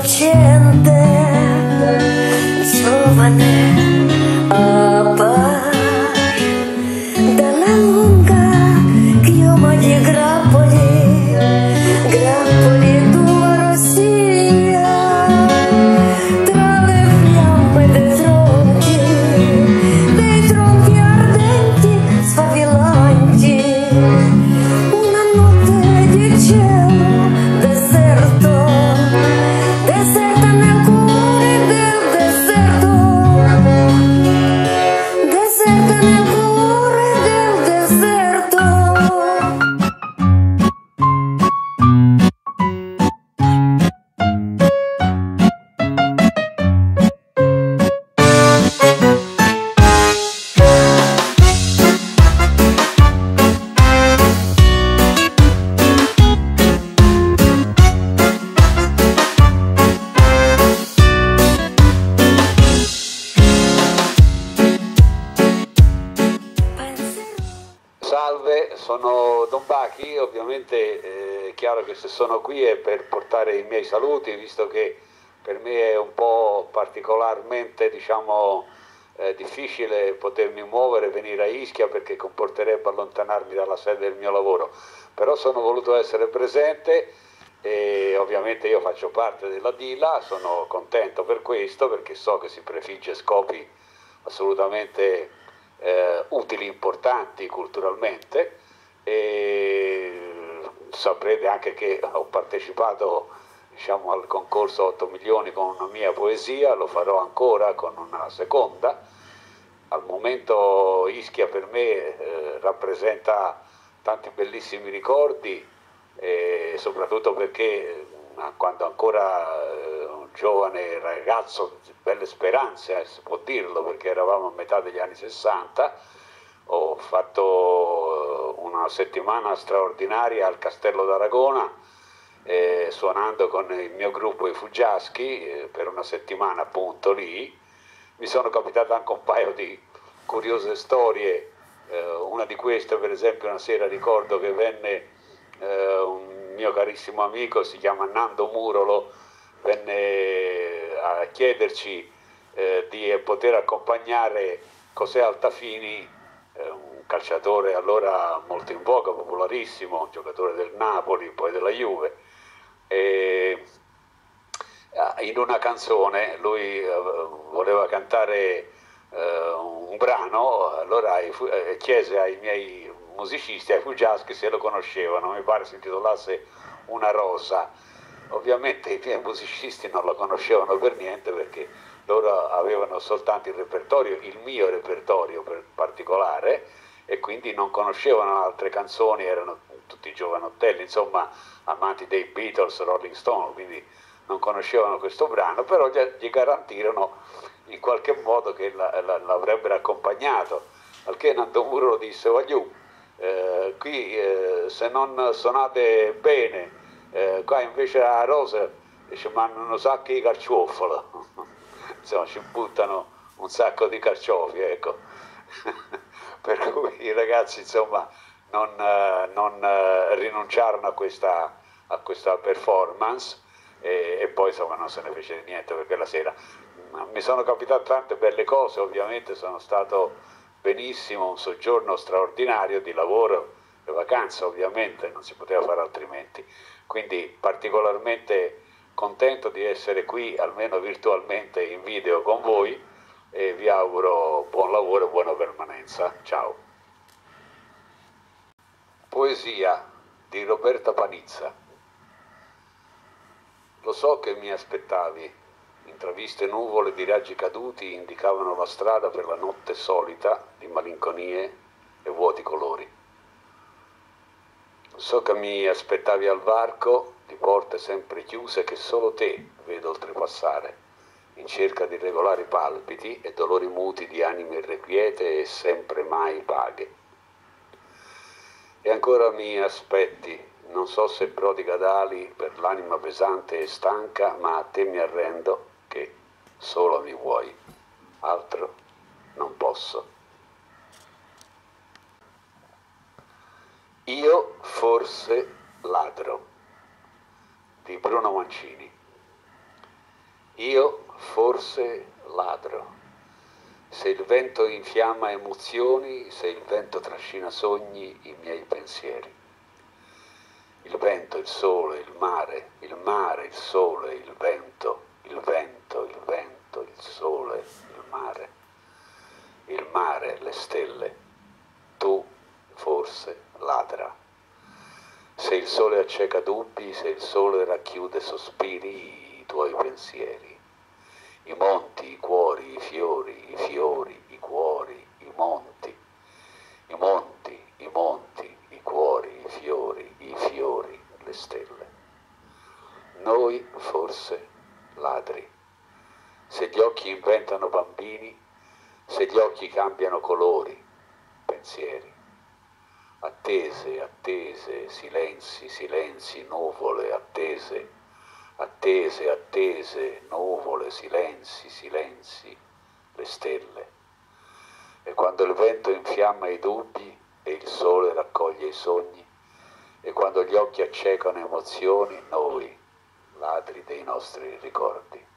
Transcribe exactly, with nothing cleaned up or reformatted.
innocente, giovane, appar dalla lunga chioma di grappoli, grappoli tua rossia, tra le fiamme dei tronchi, dei tronchi ardenti, sfavillanti, una notte di cielo deserto, deserta nel cuore del deserto, deserta nel cuore del deserto. Salve, sono Don Bachi. Ovviamente è chiaro che se sono qui è per portare i miei saluti, visto che per me è un po' particolarmente, diciamo, eh, difficile potermi muovere, venire a Ischia, perché comporterebbe allontanarmi dalla sede del mio lavoro. Però sono voluto essere presente e ovviamente io faccio parte della Dila, sono contento per questo, perché so che si prefigge scopi assolutamente Eh, utili, importanti culturalmente, e saprete anche che ho partecipato, diciamo, al concorso otto milioni con una mia poesia, lo farò ancora con una seconda. Al momento Ischia per me eh, rappresenta tanti bellissimi ricordi, e soprattutto perché quando ancora eh, un giovane ragazzo, belle speranze, eh, si può dirlo, perché eravamo a metà degli anni sessanta, ho fatto una settimana straordinaria al Castello d'Aragona, eh, suonando con il mio gruppo i Fuggiaschi, eh, per una settimana appunto lì. Mi sono capitate anche un paio di curiose storie, eh, una di queste per esempio, una sera ricordo che venne eh, un mio carissimo amico, si chiama Nando Murolo, venne a chiederci eh, di poter accompagnare José Altafini, eh, un calciatore allora molto in voga, popolarissimo, un giocatore del Napoli, poi della Juve, e in una canzone lui eh, voleva cantare eh, un brano, allora eh, chiese ai miei musicisti, ai Fuggiaschi, se lo conoscevano, mi pare si intitolasse Una rosa. Ovviamente i miei musicisti non lo conoscevano per niente, perché loro avevano soltanto il repertorio, il mio repertorio per particolare, e quindi non conoscevano altre canzoni, erano tutti giovanottelli, insomma, amanti dei Beatles, Rolling Stone, quindi non conoscevano questo brano, però gli garantirono in qualche modo che l'avrebbero accompagnato, al che Nando Muro disse: voglio Eh, qui eh, se non suonate bene, eh, qua invece la rosa ci mandano un sacco di carciofalo, insomma ci buttano un sacco di carciofi, ecco. Per cui i ragazzi insomma non, eh, non eh, rinunciarono a questa, a questa performance, e, e poi insomma non se ne fece niente, perché la sera mi sono capitate tante belle cose. Ovviamente sono stato benissimo, un soggiorno straordinario di lavoro e vacanza, ovviamente non si poteva fare altrimenti, quindi particolarmente contento di essere qui, almeno virtualmente in video con voi, e vi auguro buon lavoro e buona permanenza. Ciao. Poesia di Roberta Panizza. Lo so che mi aspettavi, intraviste nuvole di raggi caduti indicavano la strada per la notte solita di malinconie e vuoti colori. So che mi aspettavi al varco di porte sempre chiuse che solo te vedo oltrepassare, in cerca di regolari palpiti e dolori muti di anime irrequiete e sempre mai paghe. E ancora mi aspetti, non so se prodiga d'ali per l'anima pesante e stanca, ma a te mi arrendo che solo mi vuoi, altro non posso. Io forse ladro, di Bruno Mancini. Io forse ladro. Se il vento infiamma emozioni, se il vento trascina sogni, i miei pensieri. Il vento, il sole, il mare, il mare, il sole, il vento, il vento, il vento, il sole, il mare, il mare, le stelle. Tu forse ladra. Se il sole acceca dubbi, se il sole racchiude sospiri, i tuoi pensieri. I monti, i cuori, i fiori, i fiori, i cuori, i monti, i monti, i monti, i cuori, i fiori, i fiori, le stelle. Noi forse ladri. Se gli occhi inventano bambini, se gli occhi cambiano colori, pensieri. Attese, attese, silenzi, silenzi, nuvole, attese. Attese, attese, nuvole, silenzi, silenzi, le stelle. E quando il vento infiamma i dubbi e il sole raccoglie i sogni, e quando gli occhi accecano emozioni, noi, ladri dei nostri ricordi.